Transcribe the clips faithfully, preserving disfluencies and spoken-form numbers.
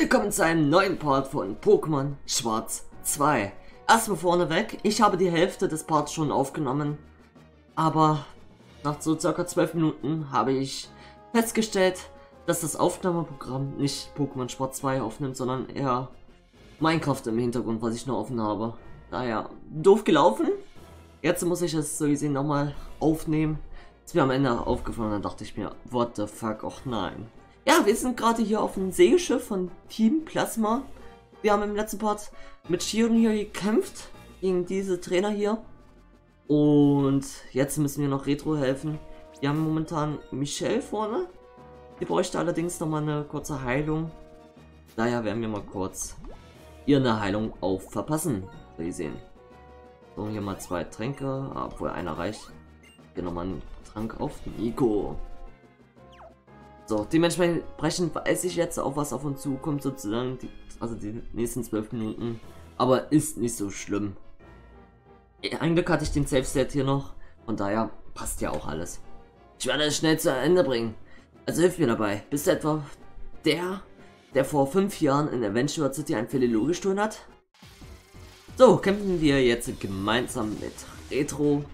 Willkommen zu einem neuen Part von Pokémon Schwarz zwei. Erstmal vorneweg, ich habe die Hälfte des Parts schon aufgenommen, aber nach so circa zwölf Minuten habe ich festgestellt, dass das Aufnahmeprogramm nicht Pokémon Schwarz zwei aufnimmt, sondern eher Minecraft im Hintergrund, was ich nur offen habe. Daher doof gelaufen. Jetzt muss ich es so gesehen nochmal aufnehmen. Ist mir am Ende aufgefallen, dann dachte ich mir, what the fuck, och nein. Ja, wir sind gerade hier auf dem Segelschiff von Team Plasma. Wir haben im letzten Part mit Shion hier gekämpft, gegen diese Trainer hier. Und jetzt müssen wir noch Retro helfen. Wir haben momentan Michelle vorne. Die bräuchte allerdings nochmal eine kurze Heilung. Daher werden wir mal kurz ihr eine Heilung auch verpassen. So gesehen. So, hier mal zwei Tränke, obwohl einer reicht. Hier nochmal einen Trank auf Nico. So, dementsprechend weiß ich jetzt auch, was auf uns zukommt, sozusagen, die, also die nächsten zwölf Minuten. Aber ist nicht so schlimm. Ein Glück hatte ich den Safe-Set hier noch, von daher passt ja auch alles. Ich werde es schnell zu Ende bringen. Also hilf mir dabei. Bist du etwa der, der vor fünf Jahren in Adventure City ein Phililo gestohlen hat? So, kämpfen wir jetzt gemeinsam mit Retro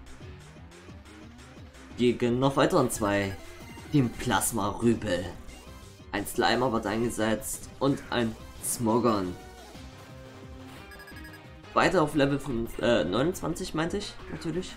gegen noch weiteren zwei. Dem Plasma-Rüpel. Ein Slimer wird eingesetzt und ein Smogon. Weiter auf Level fünf, äh, neunundzwanzig meinte ich, natürlich.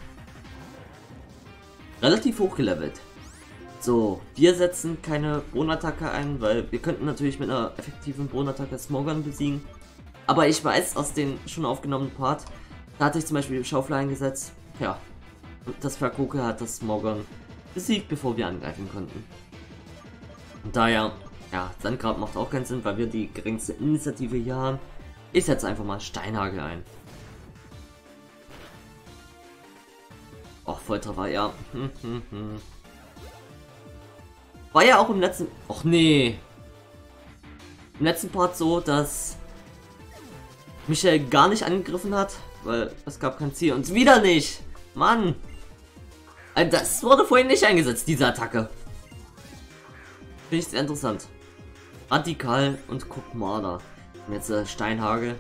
Relativ hoch gelevelt. So, wir setzen keine Bohnenattacke ein, weil wir könnten natürlich mit einer effektiven Bohnenattacke Smogon besiegen. Aber ich weiß aus dem schon aufgenommenen Part, da hatte ich zum Beispiel Schaufel eingesetzt. Ja, und das Verkoke hat das Smogon besiegt, bevor wir angreifen konnten. Und daher, ja, Sandgrab macht auch keinen Sinn, weil wir die geringste Initiative hier haben. Ich setze einfach mal Steinhagel ein. Och, Volltreffer, ja. Hm, hm, hm. War ja auch im letzten... Och nee. Im letzten Part so, dass Michelle gar nicht angegriffen hat, weil es gab kein Ziel. Und wieder nicht. Mann. Das wurde vorhin nicht eingesetzt, diese Attacke. Finde ich sehr interessant. Radikal und Kuckmarder. Und jetzt äh, Steinhagel.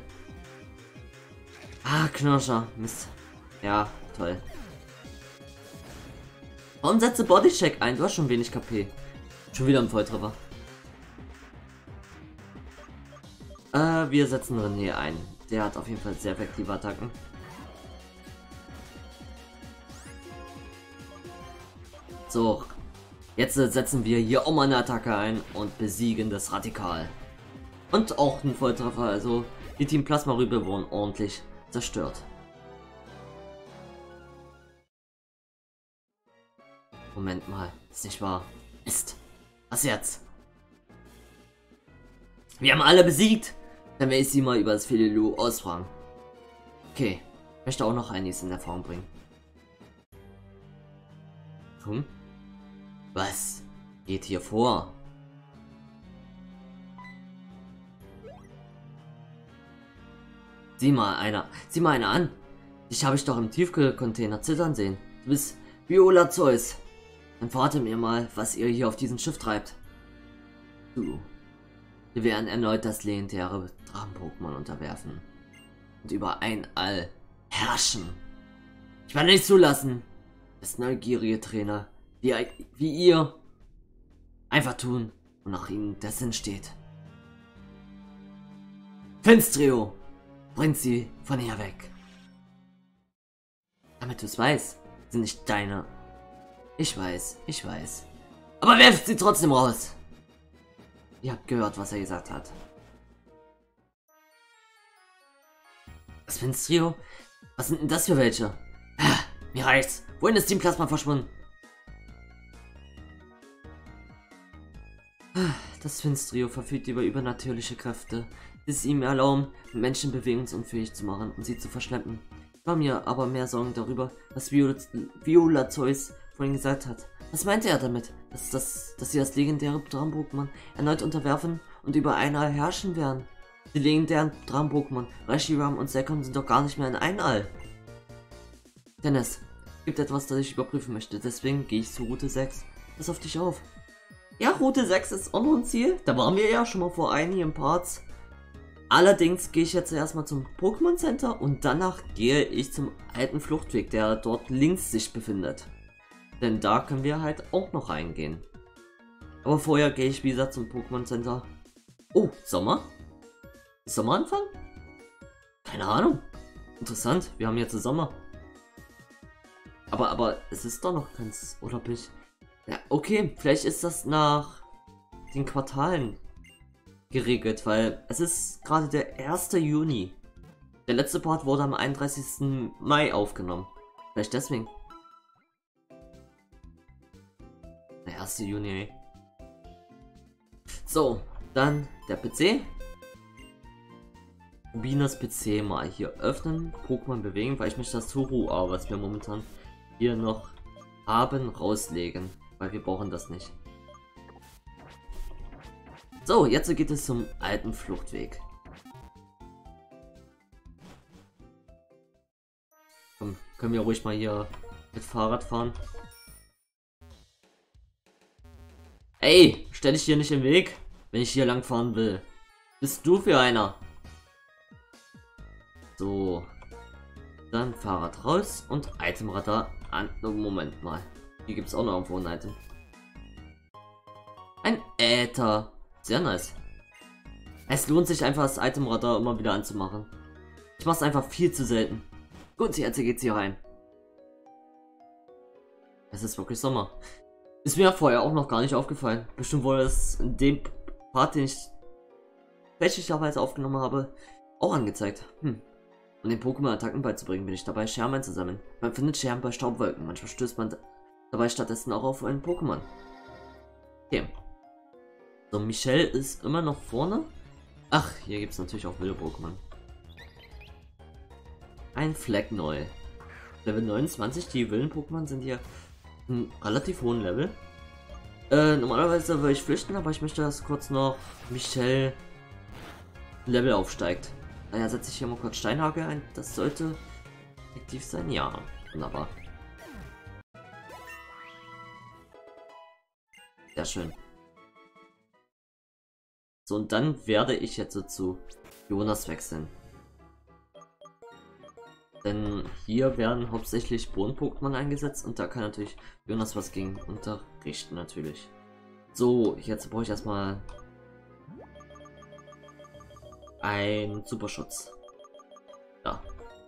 Ah, Knirscher. Mist. Ja, toll. Warum setze Bodycheck ein? Du hast schon wenig K P. Schon wieder ein Volltreffer. Äh, wir setzen René ein. Der hat auf jeden Fall sehr effektive Attacken. So, jetzt setzen wir hier auch mal eine Attacke ein und besiegen das Radikal. Und auch ein Volltreffer, also die Team Plasma Rübe wurden ordentlich zerstört. Moment mal, ist nicht wahr. Mist. Was jetzt? Wir haben alle besiegt. Dann werde ich sie mal über das Phililo ausfragen. Okay, ich möchte auch noch einiges in Erfahrung bringen. Hm? Was geht hier vor? Sieh mal einer, sieh mal einer an. Dich habe ich doch im Tiefkühlcontainer zittern sehen. Du bist Viola Zeus. Dann verrate mir mal, was ihr hier auf diesem Schiff treibt. Du. Wir werden erneut das legendäre Drachen-Pokémon unterwerfen. Und über ein All herrschen. Ich werde nicht zulassen, dass neugierige Trainer wie, wie ihr einfach tun und nach ihnen der Sinn steht. Finstrio, bringt sie von hier weg. Damit du es weißt, sind nicht deine. Ich weiß, ich weiß. Aber werft sie trotzdem raus. Ihr habt gehört, was er gesagt hat. Das Finstrio? Was sind denn das für welche? Ah, mir reicht's. Wohin ist Team Plasma verschwunden? Das Finstrio verfügt über übernatürliche Kräfte, die es ihm erlauben, Menschen bewegungsunfähig zu machen und sie zu verschleppen. Ich war mir aber mehr Sorgen darüber, was Viola, Viola Zeus vorhin gesagt hat. Was meinte er damit? Dass, das, dass sie das legendäre Drachen-Pokémon erneut unterwerfen und über ein All herrschen werden? Die legendären Drachen-Pokémon, Reshiram und Sekon sind doch gar nicht mehr in ein All. Dennis, es gibt etwas, das ich überprüfen möchte, deswegen gehe ich zu Route sechs. Pass auf dich auf. Ja, Route sechs ist auch noch ein Ziel. Da waren wir ja schon mal vor einigen Parts. Allerdings gehe ich jetzt erstmal zum Pokémon Center und danach gehe ich zum alten Fluchtweg, der dort links sich befindet. Denn da können wir halt auch noch reingehen. Aber vorher gehe ich wie gesagt zum Pokémon Center. Oh, Sommer? Ist Sommeranfang? Keine Ahnung. Interessant, wir haben jetzt Sommer. Aber, aber es ist doch noch ganz, oder bin ich... Ja, okay, vielleicht ist das nach den Quartalen geregelt, weil es ist gerade der erste Juni. Der letzte Part wurde am einunddreißigsten Mai aufgenommen. Vielleicht deswegen. Der erste Juni. So, dann der P C. Binas P C mal hier öffnen, Pokémon bewegen, weil ich möchte das Turu-A, was wir momentan hier noch haben, rauslegen, weil wir brauchen das nicht. So, jetzt geht es zum alten Fluchtweg. Komm, können wir ruhig mal hier mit Fahrrad fahren. Ey, stell dich hier nicht im Weg, wenn ich hier lang fahren will. Bist du für einer? So, dann Fahrrad raus und Itemradar an. Oh, Moment mal, hier gibt es auch noch irgendwo ein Item. Ein Äther. Sehr nice. Es lohnt sich einfach, das Itemradar immer wieder anzumachen. Ich mache es einfach viel zu selten. Gut, jetzt geht's hier rein. Es ist wirklich Sommer. Ist mir vorher auch noch gar nicht aufgefallen. Bestimmt wurde es in dem Part, den ich fälschlicherweise aufgenommen habe, auch angezeigt. Hm. Um den Pokémon Attacken beizubringen, bin ich dabei, Schermen zu sammeln. Man findet Scherben bei Staubwolken. Manchmal stößt man dabei stattdessen auch auf einen Pokémon. Okay. So, Michelle ist immer noch vorne. Ach, hier gibt es natürlich auch wilde Pokémon. Ein Flecknoll. Level neunundzwanzig, die wilden Pokémon sind hier einen relativ hohen Level. Äh, normalerweise würde ich flüchten, aber ich möchte, dass kurz noch Michelle Level aufsteigt. Daher setze ich hier mal kurz Steinhagel ein. Das sollte effektiv sein. Ja, wunderbar. Sehr schön. So, und dann werde ich jetzt so zu Jonas wechseln. Denn hier werden hauptsächlich Boden-Pokémon eingesetzt und da kann natürlich Jonas was gegen unterrichten natürlich. So, jetzt brauche ich erstmal ein Superschutz. Ja.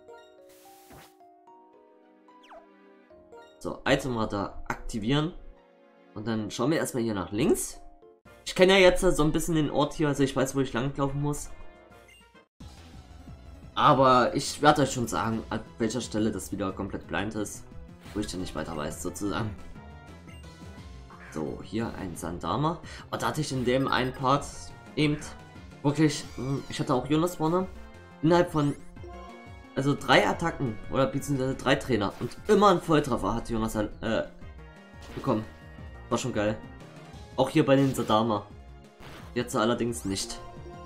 So, Itemradar aktivieren. Und dann schauen wir erstmal hier nach links. Ich kenne ja jetzt so ein bisschen den Ort hier, also ich weiß, wo ich langlaufen muss. Aber ich werde euch schon sagen, an welcher Stelle das wieder komplett blind ist. Wo ich dann nicht weiter weiß, sozusagen. So, hier ein Sandama. Und da hatte ich in dem einen Part eben wirklich, ich hatte auch Jonas vorne, innerhalb von, also drei Attacken, oder beziehungsweise drei Trainer und immer ein Volltreffer hat Jonas äh, bekommen. War schon geil. Auch hier bei den Sandama. Jetzt allerdings nicht.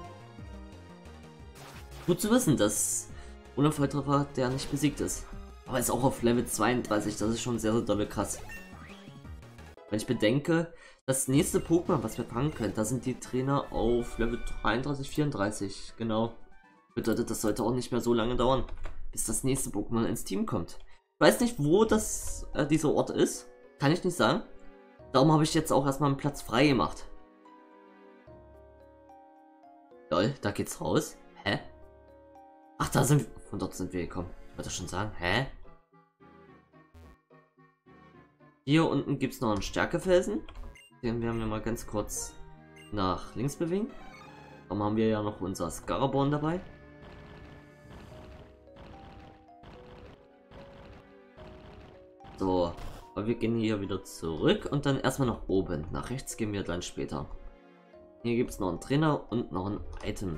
Gut zu wissen, dass ohne Volltreffer der nicht besiegt ist. Aber ist auch auf Level zweiunddreißig, das ist schon sehr, sehr dolle krass. Wenn ich bedenke, das nächste Pokémon, was wir fangen können, da sind die Trainer auf Level dreiunddreißig, vierunddreißig, genau. Bedeutet, das sollte auch nicht mehr so lange dauern, bis das nächste Pokémon ins Team kommt. Ich weiß nicht, wo das äh, dieser Ort ist, kann ich nicht sagen. Darum habe ich jetzt auch erstmal einen Platz frei gemacht. Lol, da geht's raus. Hä? Ach, da sind wir. Von dort sind wir gekommen. Ich wollte schon sagen, hä? Hier unten gibt es noch einen Stärkefelsen. Den werden wir mal ganz kurz nach links bewegen. Darum haben wir ja noch unser Scaraborn dabei. So, aber wir gehen hier wieder zurück und dann erstmal nach oben. Nach rechts gehen wir dann später. Hier gibt es noch einen Trainer und noch ein Item.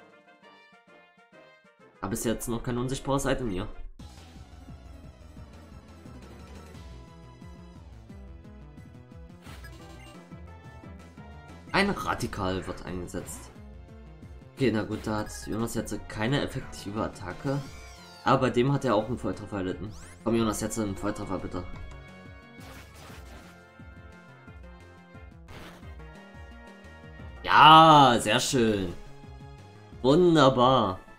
Aber bis jetzt noch kein unsichtbares Item hier. Ein Radikal wird eingesetzt. Okay, na gut, da hat Jonas jetzt keine effektive Attacke. Aber bei dem hat er auch einen Volltreffer erlitten. Komm Jonas, jetzt einen Volltreffer bitte. Ja, sehr schön. Wunderbar.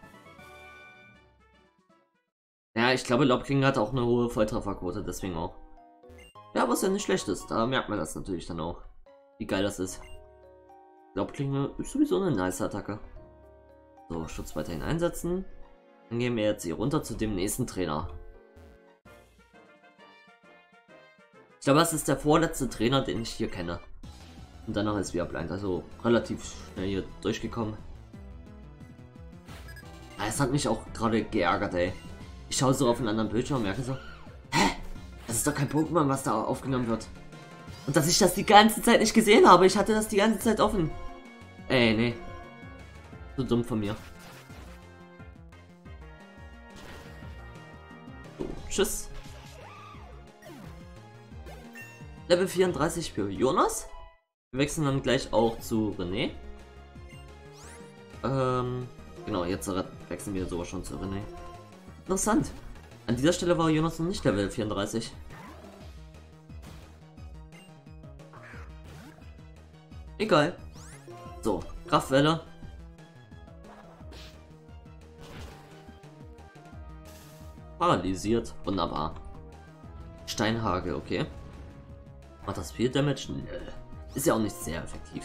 Ja, ich glaube, Lobking hat auch eine hohe Volltrefferquote, deswegen auch. Ja, was ja nicht schlecht ist. Da merkt man das natürlich dann auch. Wie geil das ist. Lobklinge ist sowieso eine nice Attacke. So, Schutz weiterhin einsetzen. Dann gehen wir jetzt hier runter zu dem nächsten Trainer. Ich glaube, das ist der vorletzte Trainer, den ich hier kenne. Und danach ist wieder blind, also relativ schnell hier durchgekommen. Es hat mich auch gerade geärgert, ey. Ich schaue so auf einen anderen Bildschirm und merke so, hä? Das ist doch kein Pokémon, was da aufgenommen wird. Und dass ich das die ganze Zeit nicht gesehen habe. Ich hatte das die ganze Zeit offen. Ey, nee. So dumm von mir. So, tschüss. Level vierunddreißig für Jonas. Wir wechseln dann gleich auch zu René. Ähm, genau, jetzt wechseln wir sogar schon zu René. Interessant. An dieser Stelle war Jonas noch nicht Level vierunddreißig. Egal. So, Kraftwelle. Paralysiert. Wunderbar. Steinhagel, okay. Macht das viel Damage? Nö. Ist ja auch nicht sehr effektiv.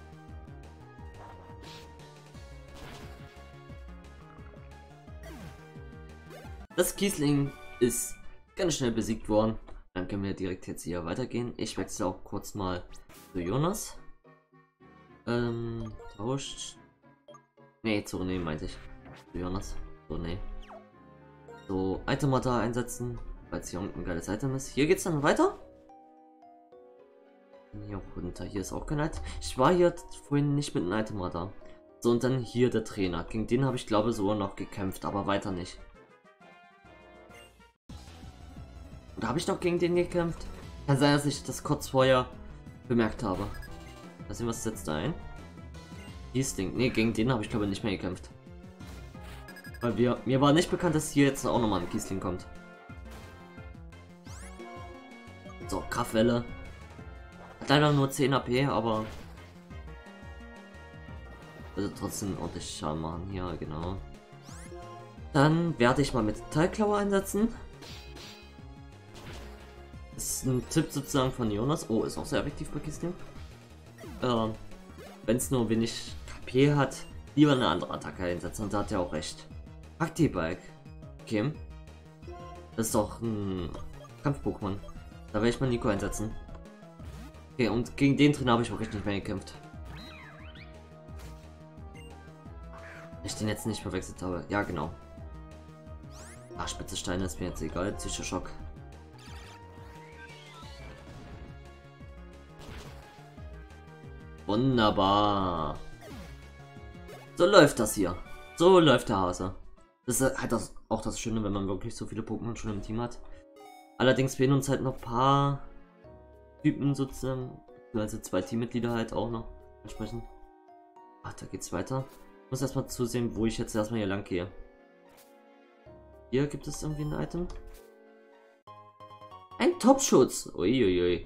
Das Kiesling ist ganz schnell besiegt worden. Dann können wir direkt jetzt hier weitergehen. Ich wechsle auch kurz mal zu Jonas. Ähm, tauscht. Ne, zu René meinte ich. Zu Jonas. So, ne. So, Itemata einsetzen, weil es hier unten ein geiles Item ist. Hier geht's dann weiter. Hier auch runter. Hier ist auch kein Item. Ich war hier vorhin nicht mit einem Itemata. So, und dann hier der Trainer. Gegen den habe ich glaube sogar noch gekämpft, aber weiter nicht. Oder habe ich noch gegen den gekämpft? Kann sein, dass ich das kurz vorher bemerkt habe. Mal sehen, was setzt da ein? Kiesling. Ne, gegen den habe ich glaube nicht mehr gekämpft. Weil wir, mir war nicht bekannt, dass hier jetzt auch nochmal ein Kiesling kommt. So, Kraftwelle. Hat leider nur zehn A P, aber also trotzdem ordentlich Schaden machen hier, genau. Dann werde ich mal mit Teilklaue einsetzen. Das ist ein Tipp sozusagen von Jonas. Oh, ist auch sehr effektiv bei Kiesling. Äh, Wenn es nur wenig K P hat, lieber eine andere Attacke einsetzen. Und da hat er auch recht. Akti-Bike. Okay. Das ist doch ein Kampf-Pokémon. Da werde ich mal Nico einsetzen. Okay, und gegen den Trainer habe ich wirklich nicht mehr gekämpft. Ich den jetzt nicht verwechselt habe. Ja, genau. Ach, spitze Steine ist mir jetzt egal. Psychoschock. Wunderbar. So läuft das hier. So läuft der Hase. Das ist halt das, auch das Schöne, wenn man wirklich so viele Pokémon schon im Team hat. Allerdings fehlen uns halt noch ein paar Typen sozusagen. Also zwei Teammitglieder halt auch noch entsprechend. Ach, da geht's weiter. Ich muss erstmal zusehen, wo ich jetzt erstmal hier lang gehe. Hier gibt es irgendwie ein Item. Ein Topschutz. Uiuiui.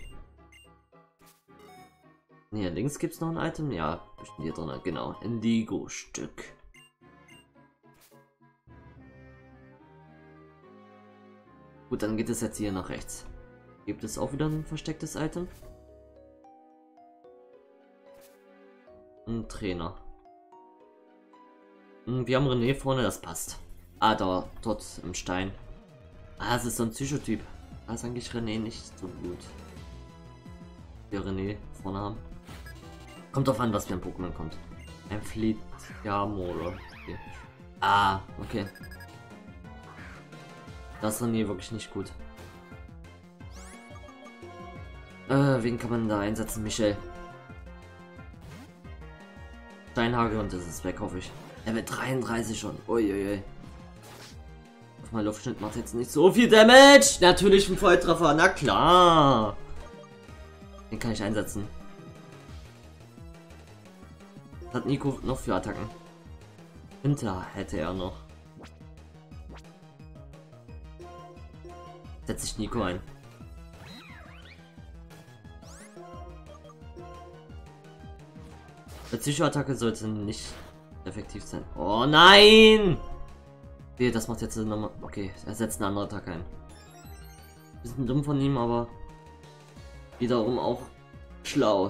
Hier links gibt es noch ein Item. Ja, bestimmt hier drin. Genau. Indigo-Stück. Gut, dann geht es jetzt hier nach rechts. Gibt es auch wieder ein verstecktes Item? Ein Trainer. Wir haben René vorne, das passt. Ah, da, dort im Stein. Ah, es ist so ein Psychotyp. Da ist eigentlich René nicht so gut. Wir René vorne haben. Kommt drauf an, was für ein Pokémon kommt. Ein Fleet, ja, oder? Okay. Ah, okay. Das ist René wirklich nicht gut. Äh, wen kann man da einsetzen? Michel. Steinhagel und das ist weg, hoffe ich. Er wird dreiunddreißig schon. Uiuiui. Auf mein Luftschnitt macht jetzt nicht so viel Damage. Natürlich ein Volltreffer, na klar. Den kann ich einsetzen. Was hat Nico noch für Attacken? Hinter hätte er noch. Setze ich Nico ein. Der Psycho-Attacke sollte nicht effektiv sein. Oh nein! Okay, das macht jetzt nochmal. Okay, er setzt eine andere Attacke ein. Bisschen dumm von ihm, aber wiederum auch schlau.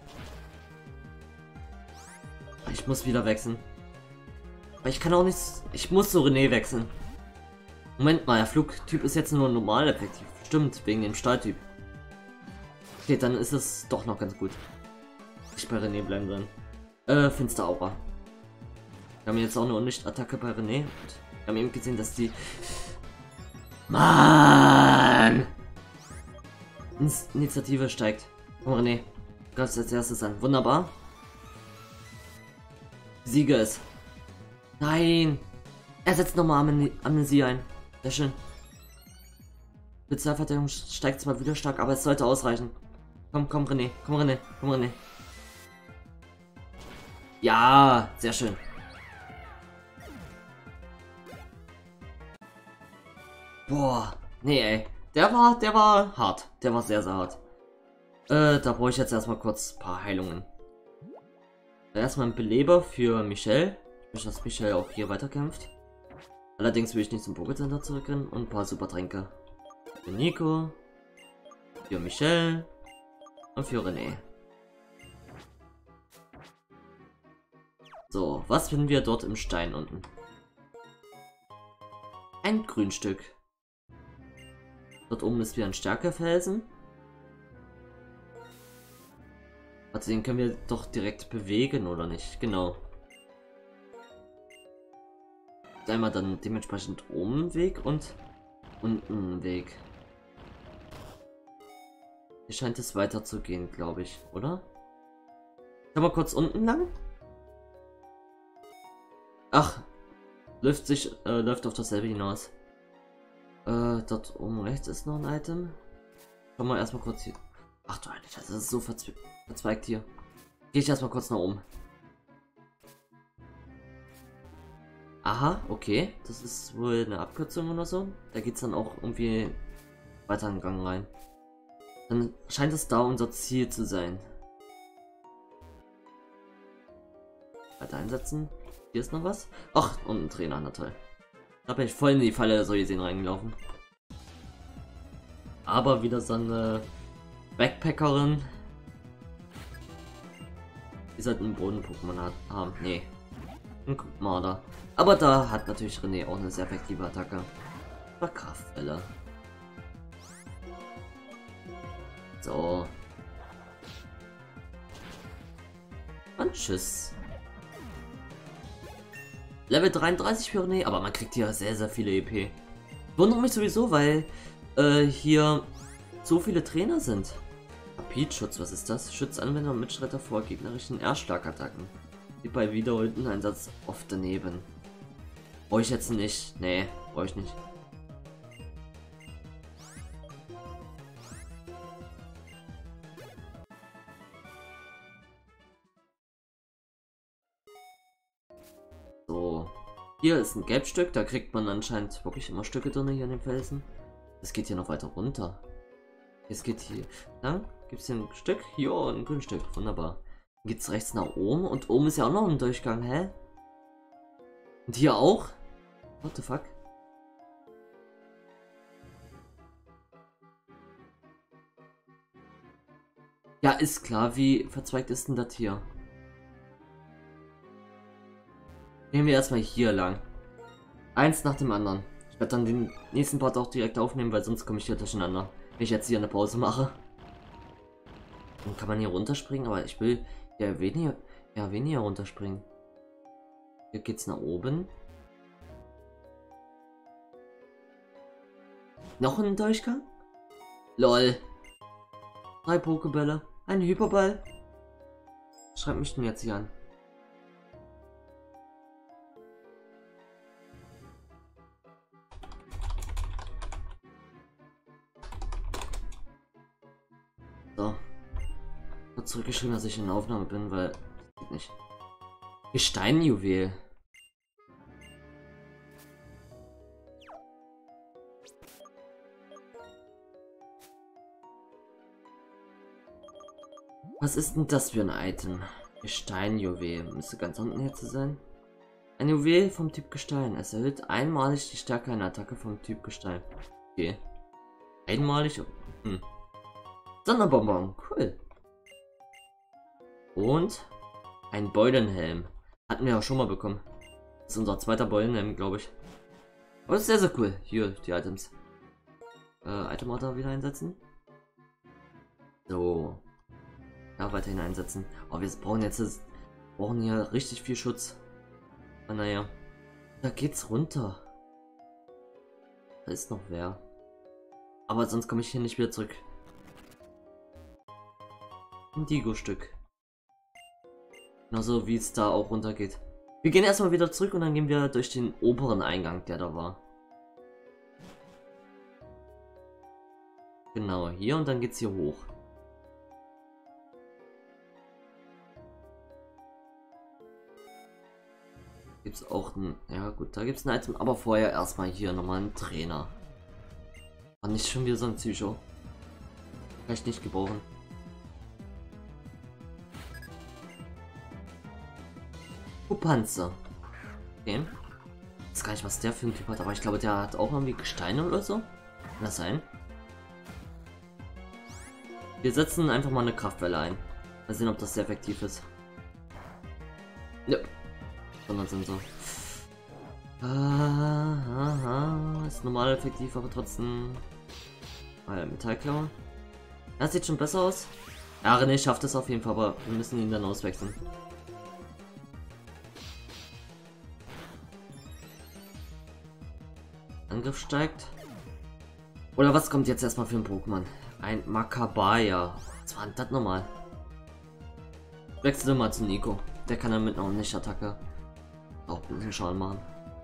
Ich muss wieder wechseln. Aber ich kann auch nichts. Ich muss so René wechseln. Moment mal, der Flugtyp ist jetzt nur normal effektiv. Stimmt, wegen dem Stahltyp. Okay, dann ist es doch noch ganz gut. Ich bei René bleiben sollen. Äh, Finster Aura. Wir haben jetzt auch eine Unlicht-Attacke bei René. Und wir haben eben gesehen, dass die... Mann! Initiative steigt. Komm René, du greifst als erstes an. Wunderbar. Siege es. Nein! Er setzt nochmal Amne Amnesie ein. Sehr schön. Spezialverteidigung steigt zwar wieder stark, aber es sollte ausreichen. Komm, komm René, komm René, komm René. Ja, sehr schön. Boah, nee ey. Der war, der war hart. Der war sehr, sehr hart. Äh, da brauche ich jetzt erstmal kurz ein paar Heilungen. Erstmal ein Beleber für Michelle. Ich möchte, dass Michelle auch hier weiterkämpft. Allerdings will ich nicht zum Pokécenter zurückrennen und ein paar Supertränke. Für Nico. Für Michelle. Und für René. So, was finden wir dort im Stein unten? Ein Grünstück. Dort oben ist wieder ein Stärkefelsen. Also den können wir doch direkt bewegen, oder nicht? Genau. Einmal dann dementsprechend oben einen Weg und unten einen Weg. Hier scheint es weiter zu gehen, glaube ich, oder? Schau mal kurz unten lang. Ach, läuft sich, äh, läuft auf dasselbe hinaus. Äh, dort oben rechts ist noch ein Item. Schau mal erstmal kurz hier. Ach du Alter, das ist so verzwe verzweigt hier. Gehe ich erstmal kurz nach oben. Aha, okay. Das ist wohl eine Abkürzung oder so. Da geht es dann auch irgendwie weiter in den Gang rein. Dann scheint es da unser Ziel zu sein. Weiter einsetzen. Hier ist noch was. Ach, und ein Trainer, na toll. Da bin ich voll in die Falle so gesehen reingelaufen. Aber wieder so eine Backpackerin. Die sollten einen Boden-Pokémon haben. Nee. Ein Marder. Aber da hat natürlich René auch eine sehr effektive Attacke. War Kraftwelle. So. Und tschüss. Level dreiunddreißig für René, aber man kriegt hier sehr, sehr viele E P. Wundert mich sowieso, weil äh, hier so viele Trainer sind. Rapidschutz, was ist das? Schützt Anwender und Mitstreiter vor gegnerischen Erstschlagattacken. Wie bei wiederholten Einsatz oft daneben. Brauche ich jetzt nicht. Nee, brauche ich nicht. So. Hier ist ein Gelbstück, da kriegt man anscheinend wirklich immer Stücke drin hier in den Felsen. Es geht hier noch weiter runter. Es geht hier lang. Gibt es hier ein Stück? Hier ein Grünstück. Wunderbar. Dann geht es rechts nach oben und oben ist ja auch noch ein Durchgang, hä? Und hier auch? What the fuck? Ja, ist klar. Wie verzweigt ist denn das hier? Gehen wir erstmal hier lang. Eins nach dem anderen. Ich werde dann den nächsten Part auch direkt aufnehmen, weil sonst komme ich hier durcheinander. Wenn ich jetzt hier eine Pause mache. Dann kann man hier runterspringen, aber ich will ja weniger, ja weniger runterspringen. Hier geht's nach oben. Noch ein Durchgang? Lol. Drei Pokebälle. Ein Hyperball. Schreibt mich denn jetzt hier an? So. Hat zurückgeschrieben, dass ich in der Aufnahme bin, weil das geht nicht. Gesteinjuwel. Was ist denn das für ein Item? Gesteinjuwel. Müsste ganz unten hier zu sein. Ein Juwel vom Typ Gestein. Es erhöht einmalig die Stärke einer Attacke vom Typ Gestein. Okay. Einmalig. Hm. Sonderbonbon. Cool. Und ein Beulenhelm. Hatten wir auch schon mal bekommen. Das ist unser zweiter Beulenhelm, glaube ich. Aber das ist sehr, sehr cool. Hier, die Items. Äh, Item-Order wieder einsetzen. So. Ja, weiterhin einsetzen. Aber wir brauchen jetzt brauchen hier richtig viel Schutz. Ah, naja. Da geht's runter. Da ist noch wer. Aber sonst komme ich hier nicht wieder zurück. Indigo-Stück. Genauso wie es da auch runter geht. Wir gehen erstmal wieder zurück und dann gehen wir durch den oberen Eingang, der da war. Genau, hier und dann geht's hier hoch. Gibt's auch ein... Ja gut, da gibt's ein Item, aber vorher erstmal hier nochmal einen Trainer. War nicht schon wieder so ein Psycho. Vielleicht nicht gebrauchen. Panzer. Okay. Ich weiß gar nicht, was der für ein Typ hat, aber ich glaube, der hat auch irgendwie Gesteine oder so. Kann das sein? Wir setzen einfach mal eine Kraftwelle ein. Mal sehen, ob das sehr effektiv ist. Ja. Sondersensor. Ah, ah, ah. Ist normal effektiv, aber trotzdem. Mal Metallklaue. Das sieht schon besser aus. Ja, René schafft es auf jeden Fall, aber wir müssen ihn dann auswechseln. Angriff steigt. Oder was kommt jetzt erstmal für ein Pokémon? Ein Makabaya. Was war denn das nochmal? Wechsel mal zu Nico. Der kann damit noch nicht Attacke auch ein bisschen Schaden machen.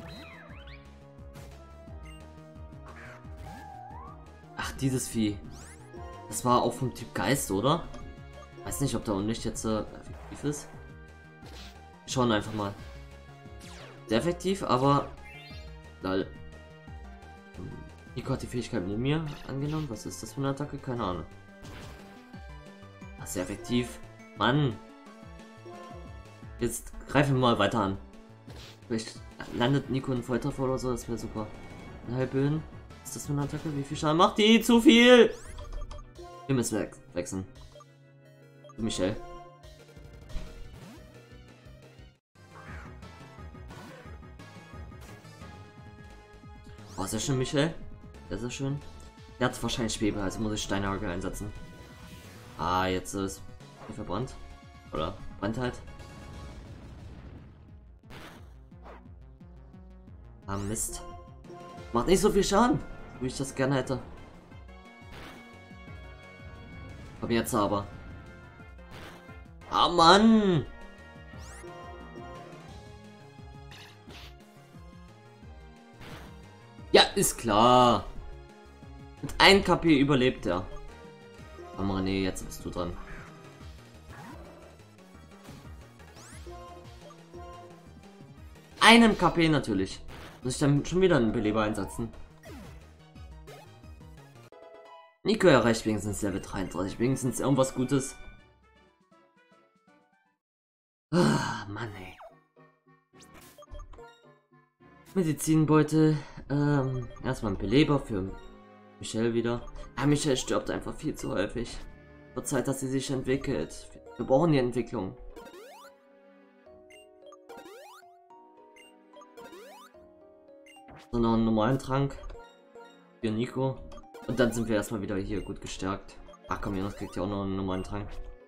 Ach, dieses Vieh. Das war auch vom Typ Geist, oder? Weiß nicht, ob der Unlicht jetzt äh, effektiv ist. Wir schauen einfach mal. Sehr effektiv, aber... Lol. Nico hat die Fähigkeit Mumie angenommen. Was ist das für eine Attacke? Keine Ahnung. Ach, sehr effektiv. Mann. Jetzt greifen wir mal weiter an. Vielleicht landet Nico in Volltreffer oder so. Das wäre super. Ein Halbböen. Was ist das für eine Attacke? Wie viel Schaden macht die? Zu viel! Wir müssen we wechseln. Zu Michelle. Oh, sehr schön, Michelle. Sehr, sehr schön. Der hat wahrscheinlich Schwebe, also muss ich Steinhagel einsetzen. Ah, jetzt ist er verbrannt. Oder brennt halt. Ah, Mist. Macht nicht so viel Schaden, wie ich das gerne hätte. Komm jetzt aber. Ah, Mann! Ja, ist klar. Mit einem K P überlebt er. Komm, René, jetzt bist du dran. Einem K P natürlich. Muss ich dann schon wieder einen Beleber einsetzen. Nico erreicht wenigstens Level dreiunddreißig. Wenigstens irgendwas Gutes. Ah, Mann, ey. Medizinbeutel. Ähm, erstmal ein Beleber für Michelle wieder. Ja, Michelle stirbt einfach viel zu häufig. Wird Zeit, dass sie sich entwickelt. Wir brauchen die Entwicklung. So, noch einen normalen Trank für Nico. Und dann sind wir erstmal wieder hier gut gestärkt. Ach komm, Jonas kriegt ja auch noch einen normalen Trank.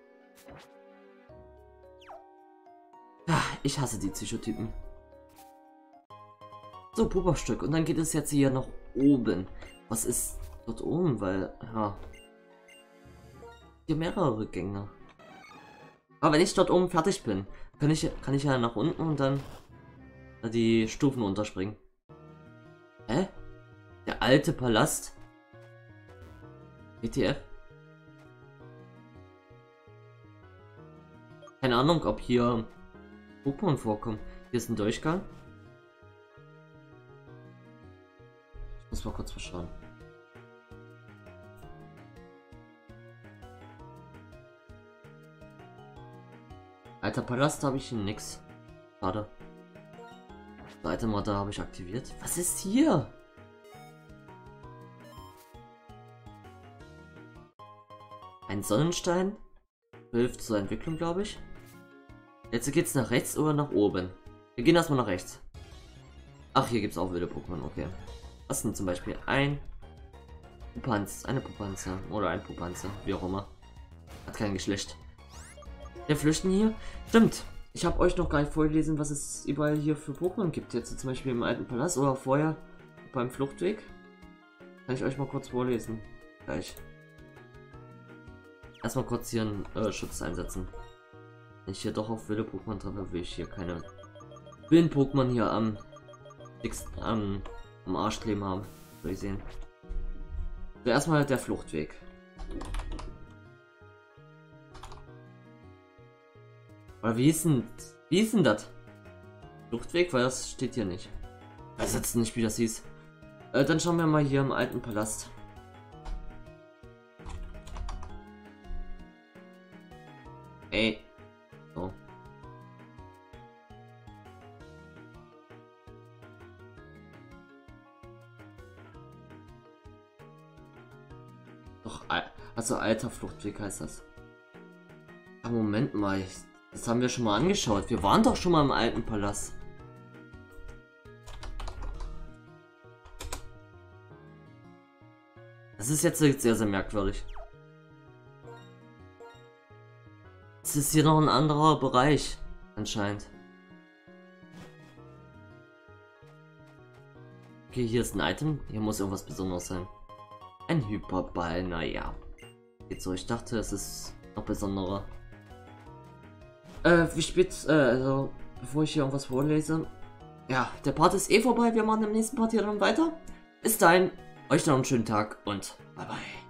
Ja, ich hasse die Psychotypen. So, Puberstück. Und dann geht es jetzt hier nach oben. Was ist dort oben? Weil, ja. Hier mehrere Gänge. Aber wenn ich dort oben fertig bin, kann ich, kann ich ja nach unten und dann die Stufen unterspringen. Hä? Der alte Palast? W T F? Keine Ahnung, ob hier Pokémon vorkommen. Hier ist ein Durchgang. Ich muss mal kurz verschauen. Alter Palast habe ich nix. Schade. Zweite Modder habe ich aktiviert. Was ist hier? Ein Sonnenstein. Hilft zur Entwicklung, glaube ich. Jetzt geht's nach rechts oder nach oben. Wir gehen erstmal nach rechts. Ach, hier gibt's auch wilde Pokémon, okay. Was denn zum Beispiel? Ein Pupanz, eine Pupanze oder ein Pupanze, wie auch immer. Hat kein Geschlecht. Wir flüchten hier. Stimmt. Ich habe euch noch gar nicht vorgelesen, was es überall hier für Pokémon gibt. Jetzt zum Beispiel im alten Palast oder vorher beim Fluchtweg. Kann ich euch mal kurz vorlesen. Gleich. Erstmal kurz hier einen äh, Schutz einsetzen. Wenn ich hier doch auf wilde Pokémon treffe, will ich hier keine wilden Pokémon hier am, am, am Arsch kleben haben. Soll ich sehen. So, erstmal der Fluchtweg. Aber wie ist denn, wie ist denn das? Fluchtweg, weil das steht hier nicht. Ich weiß jetzt nicht, wie das hieß. Äh, dann schauen wir mal hier im alten Palast. Ey. So. Doch, also alter Fluchtweg heißt das. Ach, Moment mal. Das haben wir schon mal angeschaut. Wir waren doch schon mal im alten Palast. Das ist jetzt sehr, sehr merkwürdig. Es ist hier noch ein anderer Bereich, anscheinend. Okay, hier ist ein Item. Hier muss irgendwas Besonderes sein. Ein Hyperball, naja. Geht so, ich dachte, es ist noch besonderer. Äh, wie spät, äh, also, bevor ich hier irgendwas vorlese. Ja, der Part ist eh vorbei. Wir machen im nächsten Part hier dann weiter. Bis dahin, euch noch einen schönen Tag und bye bye.